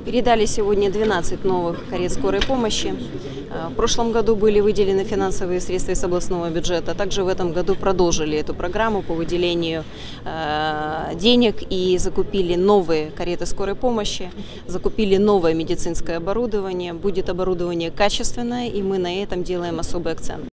Передали сегодня 12 новых карет скорой помощи. В прошлом году были выделены финансовые средства из областного бюджета. Также в этом году продолжили эту программу по выделению денег и закупили новые кареты скорой помощи, закупили новое медицинское оборудование. Будет оборудование качественное, и мы на этом делаем особый акцент.